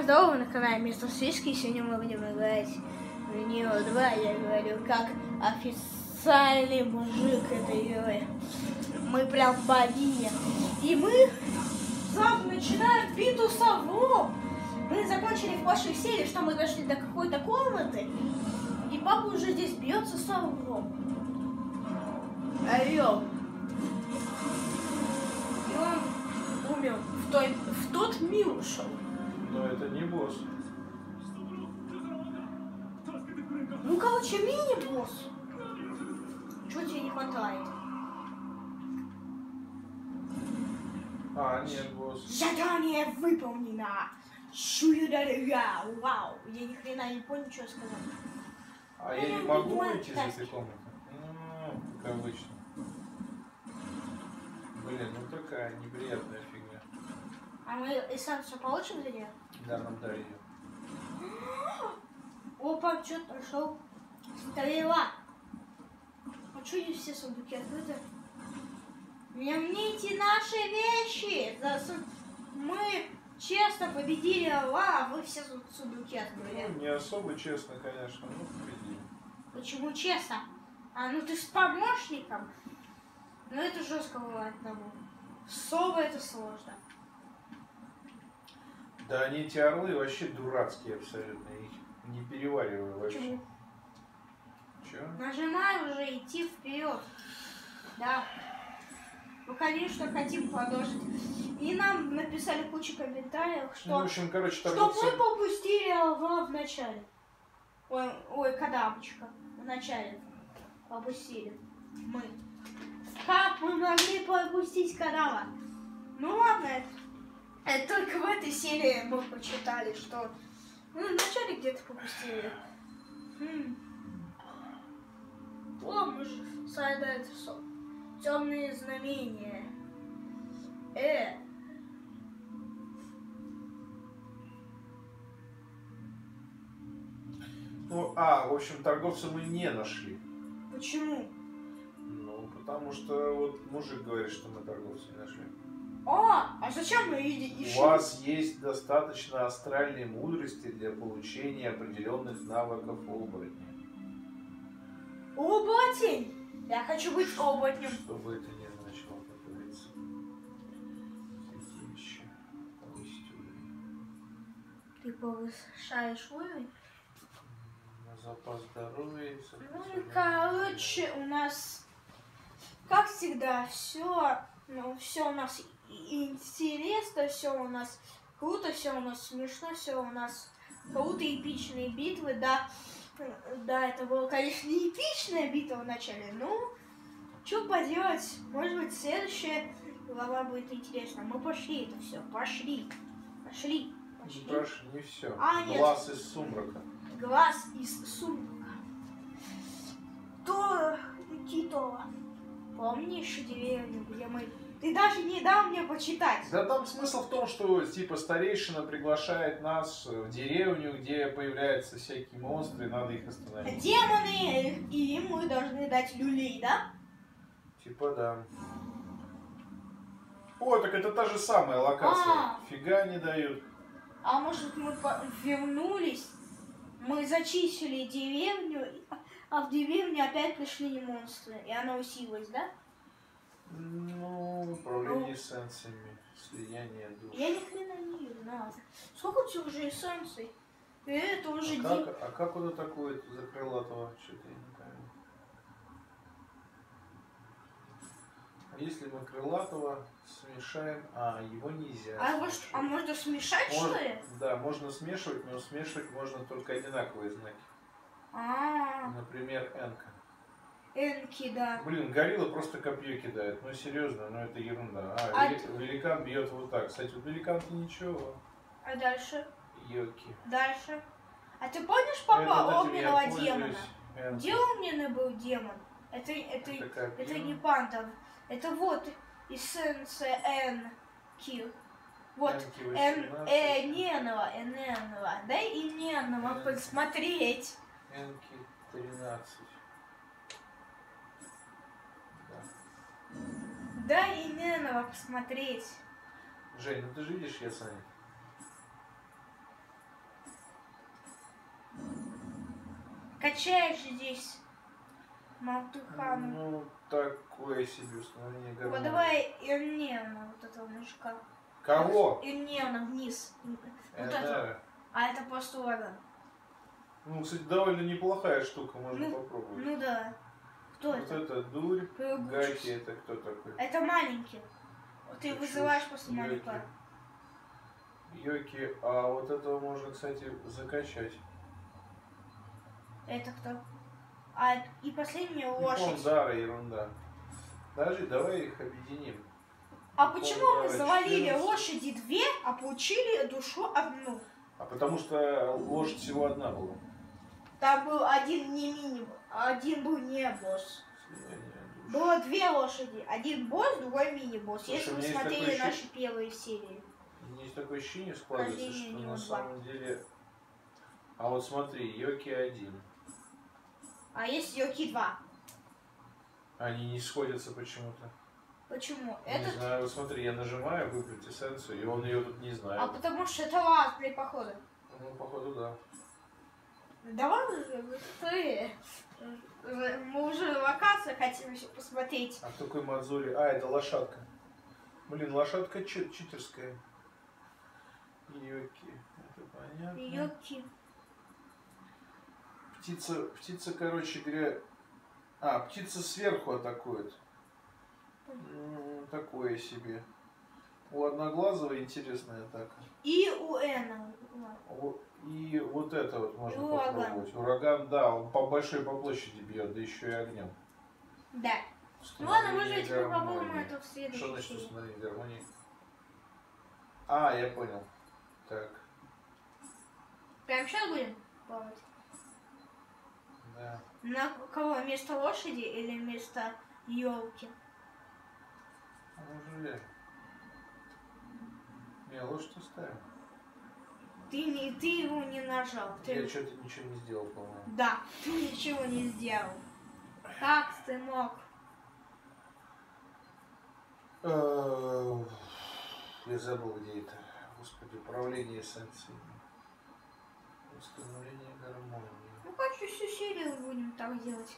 здорово, на канале Мистер Свиски. Сегодня мы будем играть в Neo 2. Я говорю, как официальный мужик этой игры. Мы прям богиня. И мы сразу начинаем битву с совром. Мы закончили в прошлой серии, что мы дошли до какой-то комнаты. И папа уже здесь бьется с совром. Орел. И он умер. В тот мир ушел. Но это не босс. Ну, короче, мини-босс. Чего тебе не хватает? Нет, босс. Задание выполнено. Вау. Я ни хрена не понял, что сказать. Я не могу выйти из этой комнаты? Ну, как обычно. Блин, ну такая неприятная фигня. А мы эссенцию получим за нее? Да, нам дали ее. Опа, что-то нашел. Стрела. А что здесь все сундуки открыты? Мне эти наши вещи. Мы честно победили Алла, а вы все сундуки открыли. Ну, не особо честно, конечно, но победили. Почему честно? Ну ты с помощником. Ну это жестко бывает одному. Соло это сложно. Да они эти орлы вообще дурацкие абсолютно. Их не перевариваю вообще. Почему? Че? Нажимай уже идти вперед. Да. Мы, конечно, хотим продолжить. И нам написали кучу комментариев, что, Ну, в общем, короче, что торговцы... мы попустили Алва в начале. Ой, Кадамочка. В начале попустили. Мы. Как мы могли пропустить Кадама? Ну ладно, это только в этой серии мы почитали, что в начале где-то попустили. О, мы же сайдает темные знамения. Ну, в общем, торговца мы не нашли. Почему? Ну, потому что вот мужик говорит, что мы торговца не нашли. А зачем мы ищем? У вас есть достаточно астральной мудрости для получения определенных навыков оборотня. Оборотень! Я хочу быть оборотнем. Что бы это ни значило, как говорится. Святилище. Повысить уровень. Ты повышаешь уровень? На запас здоровья. Ну и короче, у нас, как всегда, все у нас интересно, все у нас круто, все у нас смешно, все у нас круто, эпичные битвы, да. Да, это была, конечно, не эпичная битва в начале, ну, что поделать, может быть, следующая глава будет интересна. Мы пошли это все, пошли. Не все. Нет. Глаз из сумрака. Глаз из сумрака. Титова. Помнишь деревню, где мы... Ты даже не дал мне почитать. Да там смысл в том, что типа старейшина приглашает нас в деревню, где появляются всякие монстры, и надо их остановить. Демоны, и им мы должны дать люлей, да? Типа да. О, так это та же самая локация. Фига не дают. А может мы вернулись, мы зачистили деревню, а в деревню опять пришли монстры, и она усилилась, да? Ну, управление эссенциями, слияние душ. Я ни хрена не знаю. Сколько у тебя уже эссенций? Это уже как он атакует за крылатого? Что-то я не пойму. А если мы крылатого смешаем... его нельзя. А можно смешать, что ли? Да, можно смешивать, но смешивать можно только одинаковые знаки. Например, энка. Энки, да. Блин, горилла просто копье кидает. Ну серьезно, ну это ерунда. Великан бьет вот так. Кстати, у великан-то ничего. А дальше? Йоки. Дальше. А ты помнишь папа огненного демона? Где огненный был демон? Это не пантов. Это вот эссенция Энки. Вот Эненова. Дай Эненова посмотреть. Энки 13. Дай Эненова посмотреть. Жень, ну ты же видишь, я занят. Качаешь здесь Малтыхану. Ну, такое себе установление Вот гармонии. давай Ирнеона, вот этого мужика. Кого? Ирнеона вниз. Вот это. Энера. А это просто ураган. Ну, кстати, довольно неплохая штука, можно попробовать. Ну да. Кто Вот это? это дурь, Прыгучий. Гаки, это кто такой? Это маленький. Ты Это вызываешь чушь. после маленького. Йоки, а вот этого можно, кстати, закачать. Это кто? А и последняя лошадь. Пондара, ерунда. Подожди, давай их объединим. А почему мы Пондара завалили 14. лошади 2, а получили душу одну? А потому что лошадь всего одна была. Там был один не мини, один был не босс. Слияние душ. Было 2 лошади. Один босс, другой мини-босс. Слушай, Если у вы меня есть смотрели такое наши первые серии. Есть такое ощущение складывается, Хождение что не на два. самом деле... А вот смотри, Йоки 1. А есть Йоки 2. Они не сходятся почему-то. Почему? Не Этот... знаю, вот смотри, я нажимаю выбрать эссенцию, и он ее тут не знает. А потому что это разные походы. Ну, походу, да. Давай уже быстрее. Мы уже на локацию хотим еще посмотреть. А кто такой Мадзури? А, это лошадка. Блин, лошадка читерская. Йоки. Это понятно. Йоки. Птица, короче говоря... А, птица сверху атакует. Такое себе. У Одноглазого интересная атака. И у Эна. И вот это вот можно Ураган. попробовать. Ураган, да, он по площади бьет, да еще и огнем. Да. Ну ладно, мы же Установление теперь попробуем гармонии. это в Что следующей значит серии. установить гармонию? А, я понял. Так, Прям сейчас будем пробовать? да. На кого? Вместо лошади или вместо елки? Уже. Не, лошадь оставим. Ты его не нажал. Я Ты... что-то ничего не сделал, по-моему. Да, ты ничего не сделал. Как ты мог? Я забыл, где это. Господи, управление эссенцией. Установление гармонии. Ну, почти всю серию будем так делать.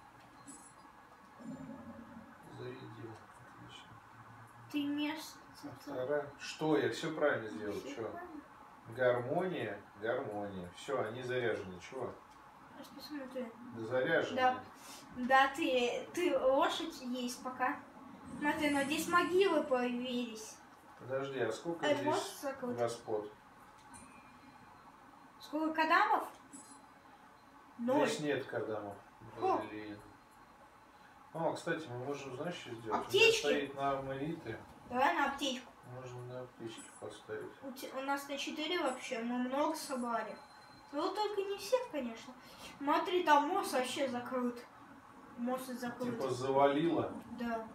Зарядил. Отлично. Ты место. А вторая. Что? Я все правильно сделал. Что? Гармония, гармония. Все, они заряжены. Чего? Сейчас посмотрю. Да заряжены. Да. Да, ты лошадь есть пока. Смотри, но здесь могилы появились. Подожди, а сколько Это может здесь закрыть? господ? Сколько кадамов? 0. Здесь нет кадамов. О. Блин. О, кстати, мы можем, знаешь, что сделать? Аптечки. У меня стоит на аммониты. Давай на аптечку. Можно на аптечке поставить. У нас на 4 вообще, мы много собрали. Ну только не всех, конечно. Смотри, там мост вообще закрыт. Мост закрыт. Типа завалило. Да.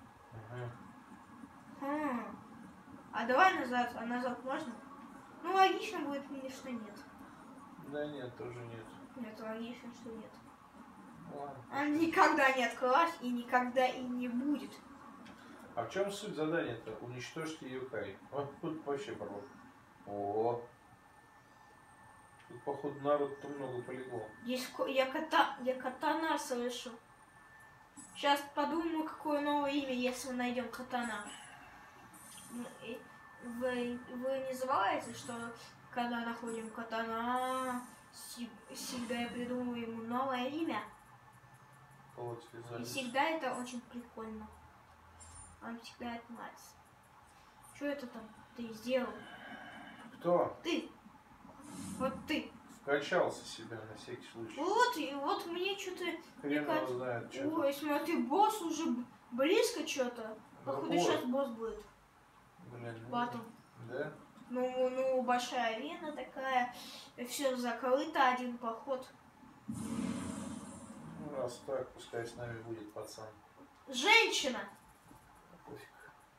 Ага. А давай назад. А назад можно? Ну логично будет, что нет. Да нет, тоже нет. Нет, логично, что нет. Ладно. Она никогда не открылась и никогда и не будет. А в чем суть задания-то? Уничтожьте Юкай. Вот тут вообще порог. О. Тут, походу, народ-то много полегло. Я катана слышу. Сейчас подумаю, какое новое имя, если мы найдем катана. Вы не забываете, что когда находим катана, всегда я придумываю ему новое имя. Вот, И всегда это очень прикольно. Он всегда это нравится. Что это там ты сделал? Кто? Ты. Вот ты. Вкачался себя на всякий случай. Вот, и вот мне что-то... Хрен его знает, что. Ой, смотри, босс уже близко что-то. Походу Вот. сейчас босс будет. Блин, ну, Батл. да? Ну, большая арена такая. Все закрыто, один поход. Ну, раз так, пускай с нами будет пацан. Женщина! Пофиг.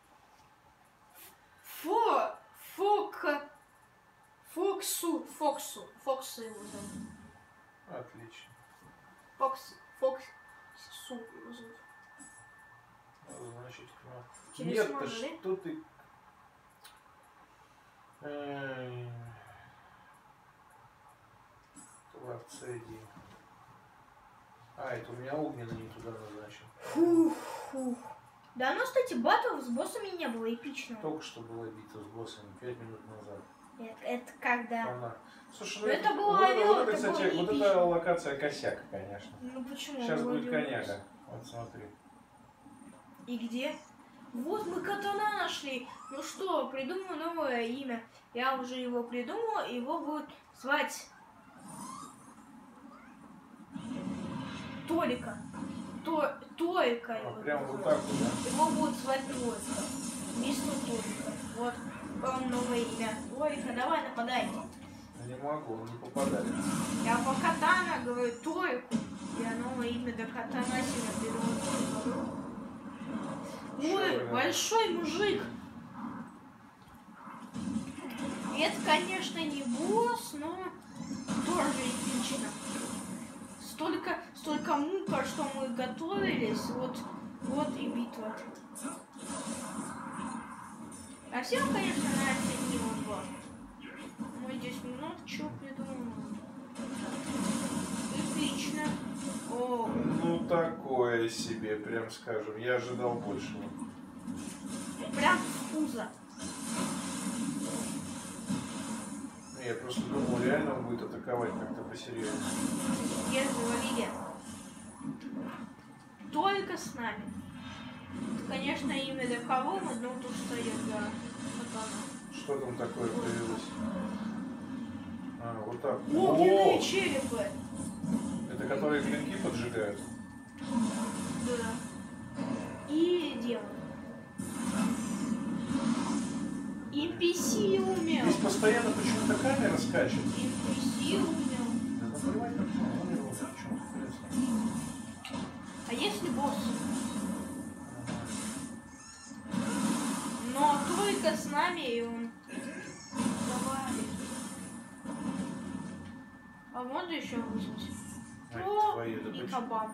Фоксу его зовут. Отлично. Фоксу его зовут. Надо, значит, Через нет-то можно, что ты... Творцы один. А, это у меня огненный не туда назначен. Фух. Да, ну, кстати, батлов с боссами не было эпичного. Только что была битва с боссами 5 минут назад. Это когда? Она. Слушай, Ну, это было вот орёл, это, это кстати, было вот эпично. эта локация косяк, конечно. Ну почему? Сейчас будет Вроде коняга. Вот смотри. И где? Вот мы катана нашли. Ну что, придумаю новое имя. Я уже его придумала, его будут звать Толика. Толика его. Прям вот так вот, да? Его будут звать Толика. Мистер Толика. Вот вам новое имя. Толика, давай нападай. Не могу, он не попадает. Я по катана говорю Толику. Я новое имя до катана себе придумала. Ой, большой мужик. Это, конечно, не босс, но тоже эпично. Столько мука, что мы готовились, вот и битва. А всем, конечно, нравится Нива 2. Мы 10 минут, что придумали? Эпично. О. Ну, такое себе, прям скажем. Я ожидал большего. Прям с пуза. Я просто думал, реально он будет атаковать как-то посерьезнее. Я говорили. Только с нами. Конечно, имя для кого мы, но тут стоит для катана. Что там такое появилось? А, вот так. Огненные черепы. Это которые клинки поджигают? Да. И демон. NPC умел. Здесь постоянно почему-то камера скачет. NPC умел. Да наплевать на всё, он его за чём, в принципе. А если босс? Но только с нами и он. Давай. А можно еще вызвать? Ай, О, твою, да и почему? кабан.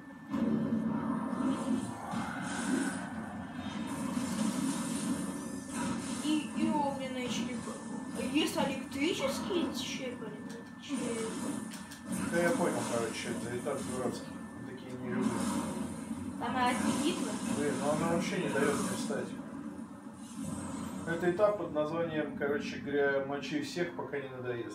И огненные черепы. Есть электрические черепы? Да я понял, короче, это этап дурацкий. Я такие не люблю. Там одни битвы. Блин, ну она вообще не дает мне встать. Это этап под названием, короче говоря, мочи всех, пока не надоест.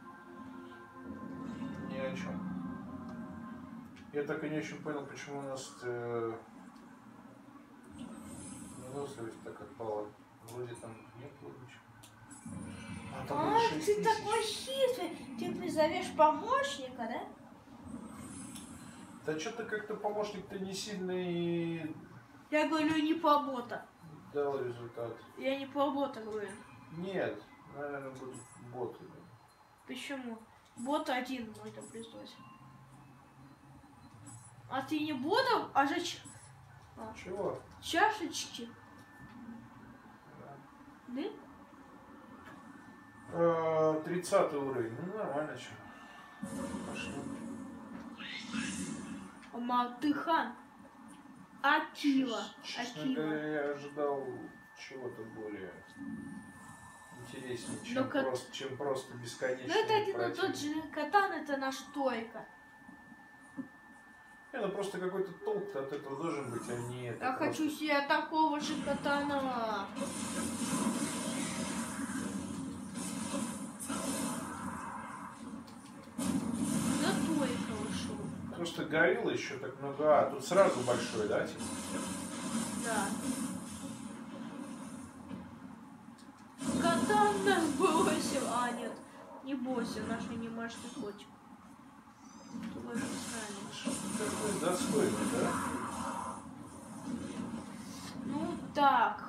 Ни о чем. Я так и не очень понял, почему у нас выносливость так отпала. Вроде там нет ничего. А там было 6 ты тысяч. такой хитрый. Ты призовешь помощника, да? Да что-то как-то помощник-то не сильно и Я говорю не по бота. дал результат. Я не по бота говорю. Нет, наверное, будут боты. Да. Почему? Бот один можно призвать. А ты не ботов, а же Чего? чашечки. Да? 30 уровень. Ну нормально, что. Пошли. Малтыхан. Акива. Честно Акива. говоря, я ожидал чего-то более интереснее, Но чем просто бесконечно. Ну это один и тот же катан, это наш Тойка. Не, ну просто какой-то толк от этого должен быть, а не это. Я просто... хочу себе такого же катана. Да Тойка ушел. Просто горилла еще так много. А, тут сразу большой, да? Типа? Да. Катан нас бросил. А, нет, не бросил, наш анимашный котик. Твой специальный. Такой достойный, да? Ну так.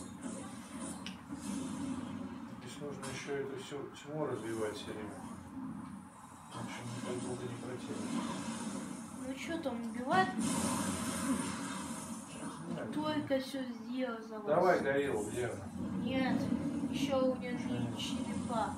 Здесь нужно еще эту всю тьму развивать все время. В общем, так долго не противно. Ну что там, убивать? Только все сделал за вас. Давай, гориллу, где она? Нет, еще у меня не черепа.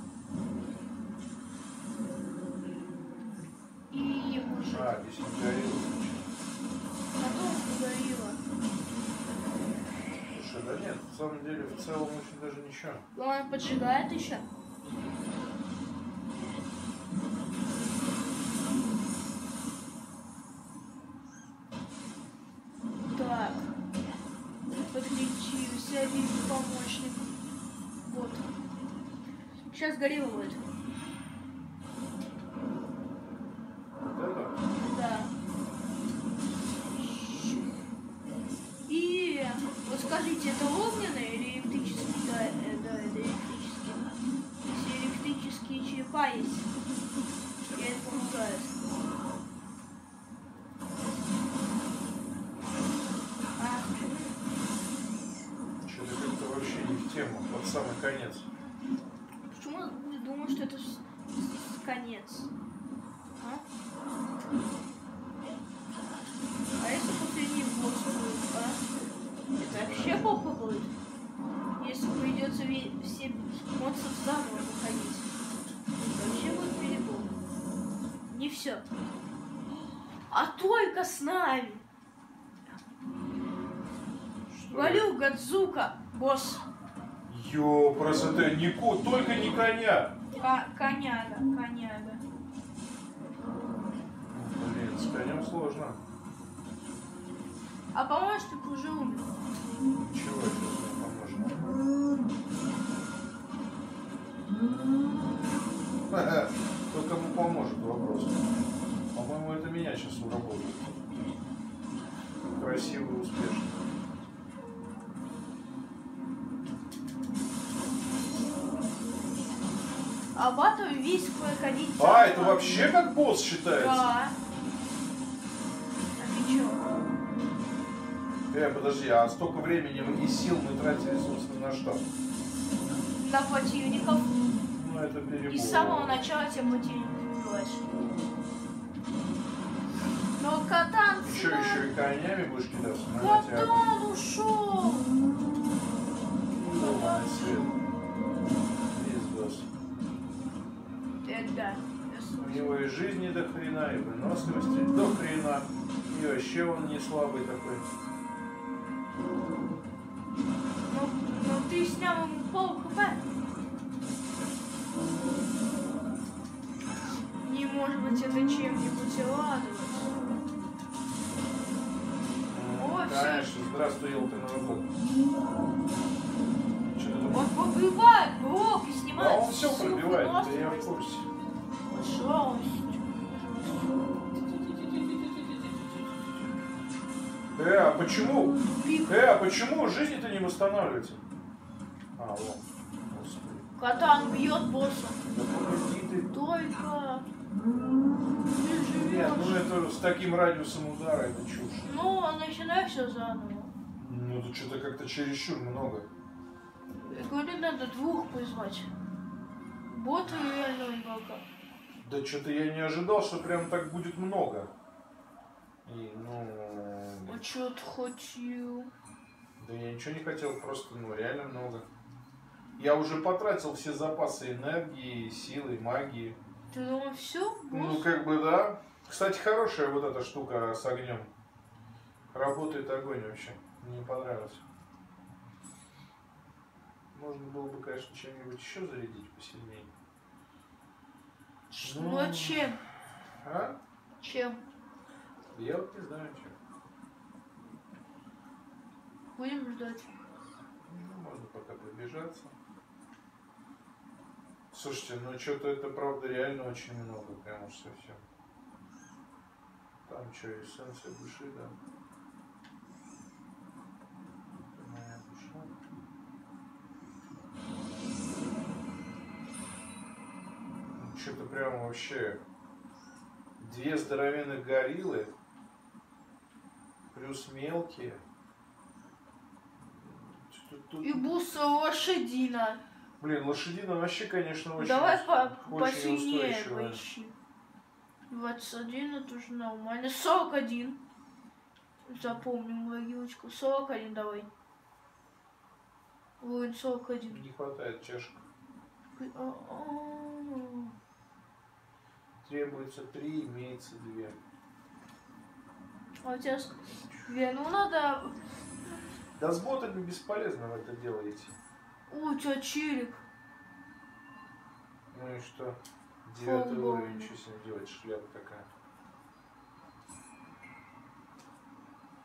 И мужик. А, здесь не горилла. Потом угорела. Слушай, да нет, на самом деле, в целом очень даже ничего. Он поджигает еще. горилла будет. Вот это? Да. И вот скажите, это огненный или электрический? Да, да, это электрический. Если электрические черепа есть, я это помогаю. Что-то как-то вообще не в тему, под самый конец. Почему я думаю, что это конец? А? А если последний босс будет, а? Это вообще плохо будет. Если придется все монстров заново выходить. Это вообще будет перебор. Не все. А только с нами. Говорю, Гадзука, босс. Ё, красота, только не коня. Коняга, коняга. Блин, с конем сложно. А по-моему, ты уже умер. Чего сейчас мне поможет? Кто кому поможет, вопрос. По-моему, это меня сейчас уработает. Красиво и успешно. А батл весь проходить. А, это вообще как босс считается? Да. А ты чё? Подожди, а столько времени и сил мы тратили, собственно, на что? На противников. Ну, это перебор. И с самого начала тебя противников убиваешь. Но Катан... Еще и конями будешь кидаться? Катан ушел! Ломаный свет. Издос. Да. У него и жизни до хрена, и выносливости до хрена. И вообще он не слабый такой. Ну ты снял ему пол хп. Не может быть это чем-нибудь радовать. О, конечно, все. здравствуй, елка Новый год. Что ты Он пробивает блок и снимает. А он все пробивает, это я в выносливость. курсе. Пожалуйста. А почему? А почему жизнь-то не восстанавливается? А, вот. Господи. Катан бьет босса. Да погоди ты. Только... Нет, ну это с таким радиусом удара, это чушь. Ну, начинай все заново. Ну это что-то как-то чересчур много. Я говорю, надо двух призвать. Бота и реального игрока. Да что-то я не ожидал, что прям так будет много. И, ну... А что ты хотел? Да я ничего не хотел, просто, реально много. Я уже потратил все запасы энергии, силы, магии. Ты думал, все? Ну, как бы, да. Кстати, хорошая вот эта штука с огнем. Работает огонь вообще. Мне понравилось. Можно было бы, конечно, чем-нибудь еще зарядить посильнее. Ну, а чем? А? Чем? Я вот не знаю, чем. Будем ждать. Ну, можно пока пробежаться. Слушайте, ну что-то это правда реально очень много, прям уж совсем. Там что, эссенция души, да. Это моя душа. Ну, что-то прям вообще 2 здоровенных гориллы, плюс мелкие. Тут... И буса лошадина. Блин, лошадина вообще, конечно, очень, Давай очень посильнее устойчивая. поищи. 21 это уже нормально. 41. Запомним логичку. 41 давай. Воин 41. Не хватает чашек. Требуется 3, имеется 2. А у тебя ну надо... Да с ботами бесполезно в это дело идти. О, у тебя челик. Ну и что? 9 уровень, что с ним делать? Шляпа такая.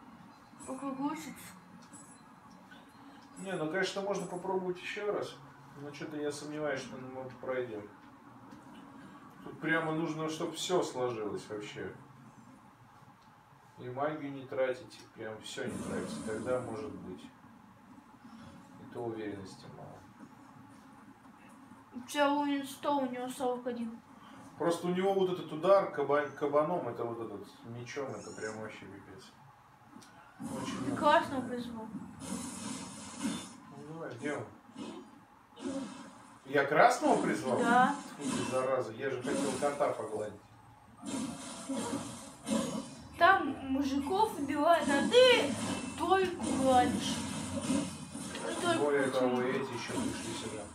Покругосится. Не, ну конечно можно попробовать еще раз. Ну, что-то я сомневаюсь, что мы пройдем. Тут прямо нужно, чтобы все сложилось вообще. И магию не тратить, и прям все не тратить. Тогда может быть. И то уверенности мало. Целый стол у него 41. Просто у него вот этот удар кабаном, это вот этот мечом, это прям вообще пипец. Очень Классно призвал. Ну давай, где он? Я красного призвал? Да. Фу ты, зараза, я же хотел кота погладить. Там мужиков убивают, а ты только гладишь. Более того, эти еще пришли сюда.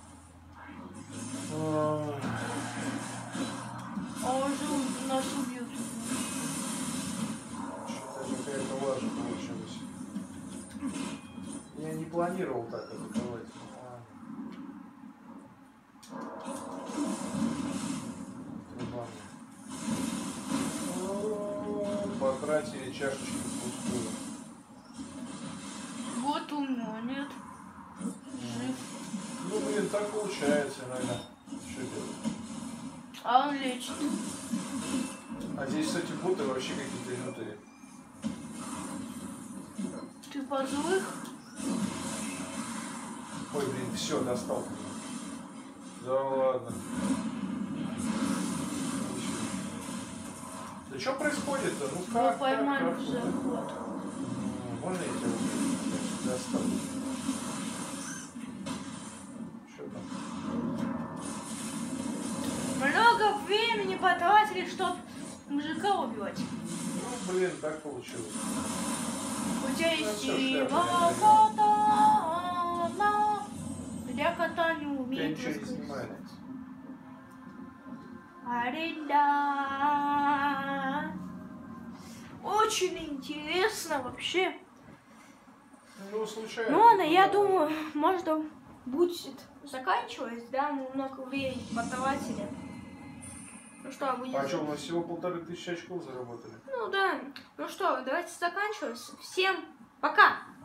А он же нас убьют. Что-то какая-то лажа получилась. Я не планировал так атаковать. Потратили чашечку пустую. Вот у него нет. Жив. Ну, блин, так получается иногда. Что делать? А он лечит. А здесь, кстати, боты вообще какие-то лютые. Ты позлых? Ой, блин, все, достал. Да ладно. Да что происходит-то? Ну Мы как? поймали как? заход. Можно я тебя достал? Что там? Много времени потратили, чтобы мужика убивать. Ну, блин, так получилось. У тебя есть всё, сила шляпа, кота. Я кота не Я умею ничего не снимаю. Аренда. Очень интересно вообще. Ну, случайно. Ну ладно, я думаю, можно будет заканчивать, да, мы много времени потратили. Ну что, будет... А что, у нас всего 1500 очков заработали? Ну да. Ну что, давайте заканчивать. Всем пока!